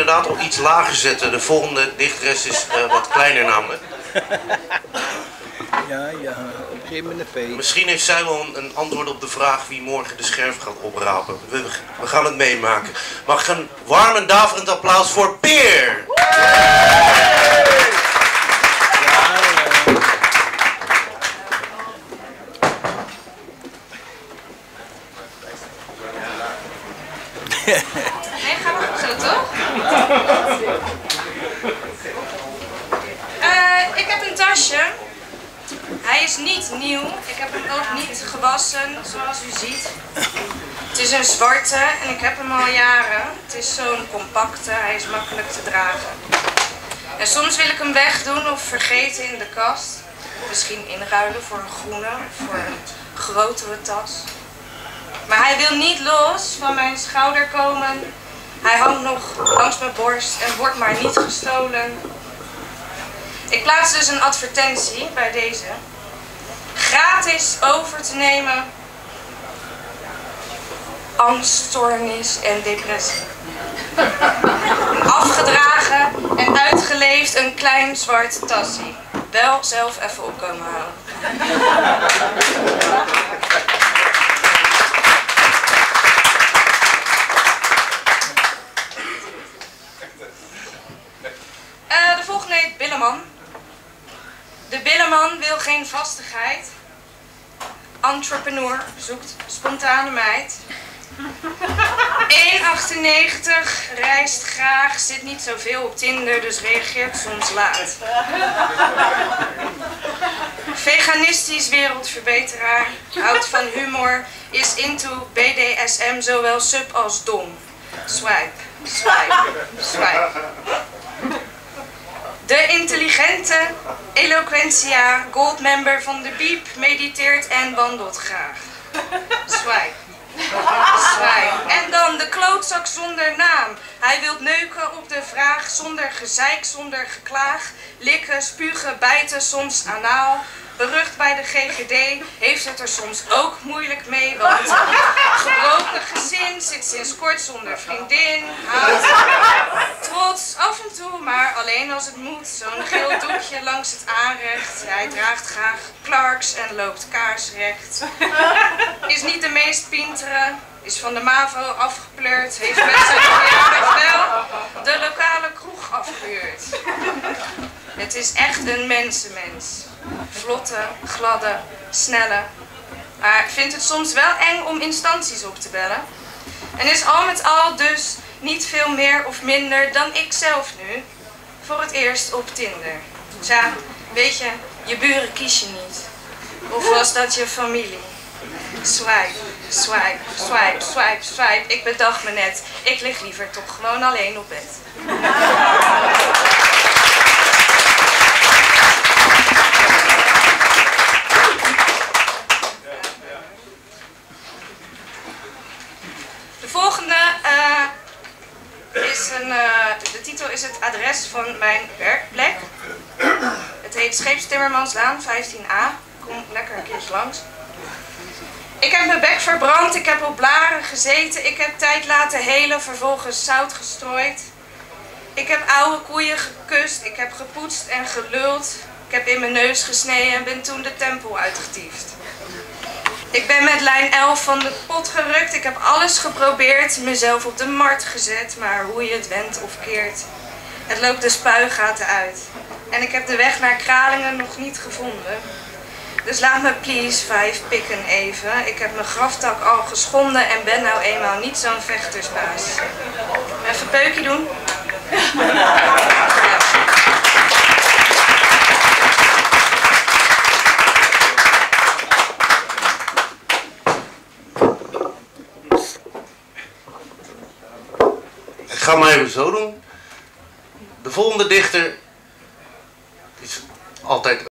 inderdaad al iets lager zetten. De volgende dichteres is wat kleiner namelijk. Ja, begin met een P. Misschien heeft zij wel een antwoord op de vraag wie morgen de scherf gaat oprapen. We gaan het meemaken. Mag ik een warm en daverend applaus voor Peer? Nee, ga maar goed zo, toch? Ik heb een tasje. Hij is niet nieuw. Ik heb hem ook niet gewassen, zoals u ziet. Het is een zwarte en ik heb hem al jaren. Het is zo'n compacte, hij is makkelijk te dragen. En soms wil ik hem wegdoen of vergeten in de kast. Misschien inruilen voor een groene of voor een grotere tas. Maar hij wil niet los van mijn schouder komen. Hij hangt nog langs mijn borst en wordt maar niet gestolen. Ik plaats dus een advertentie bij deze. Gratis over te nemen. Angststoornis en depressie. Afgedragen en uitgeleefd een klein zwart tassie. Wel zelf even opkomen houden. De volgende heet Billeman. De Billeman wil geen vastigheid. Entrepreneur zoekt spontane meid. 1,98, reist graag, zit niet zoveel op Tinder, dus reageert soms laat. Veganistisch wereldverbeteraar, houdt van humor, is into BDSM zowel sub als dom. Swipe, swipe, swipe. De intelligente Eloquentia, goldmember van de Biep, mediteert en wandelt graag. Swipe. Swipe. En dan de klootzak zonder naam. Hij wil neuken op de vraag, zonder gezeik, zonder geklaag. Likken, spugen, bijten, soms anaal. Berucht bij de GGD, heeft het er soms ook moeilijk mee, want gebroken gezin, zit sinds kort zonder vriendin, houdt trots af en toe, maar alleen als het moet, zo'n geel doekje langs het aanrecht. Hij draagt graag Clarks en loopt kaarsrecht. Is niet de meest pintere, is van de MAVO afgepleurd, heeft met zijn verjaardag wel de lokale kroeg afgehuurd. Het is echt een mensenmens. Vlotte, gladde, snelle. Maar vindt het soms wel eng om instanties op te bellen. En is al met al dus niet veel meer of minder dan ik zelf nu. Voor het eerst op Tinder. Tja, weet je, je buren kies je niet. Of was dat je familie? Swipe, swipe, swipe, swipe, swipe. Ik bedacht me net, ik lig liever toch gewoon alleen op bed. De volgende is de titel is het adres van mijn werkplek. Het heet Scheepstimmermanslaan 15a. Kom lekker een keertje langs. Ik heb mijn bek verbrand, ik heb op blaren gezeten, ik heb tijd laten helen, vervolgens zout gestrooid. Ik heb oude koeien gekust, ik heb gepoetst en geluld. Ik heb in mijn neus gesneden en ben toen de tempel uitgetiefd. Ik ben met lijn 11 van de pot gerukt, ik heb alles geprobeerd, mezelf op de markt gezet, maar hoe je het wendt of keert. Het loopt de spuigaten uit. En ik heb de weg naar Kralingen nog niet gevonden. Dus laat me please 5 pikken even. Ik heb mijn graftak al geschonden en ben nou eenmaal niet zo'n vechtersbaas. Even een peukje doen. Ja. Ik ga maar even zo doen. De volgende dichter is altijd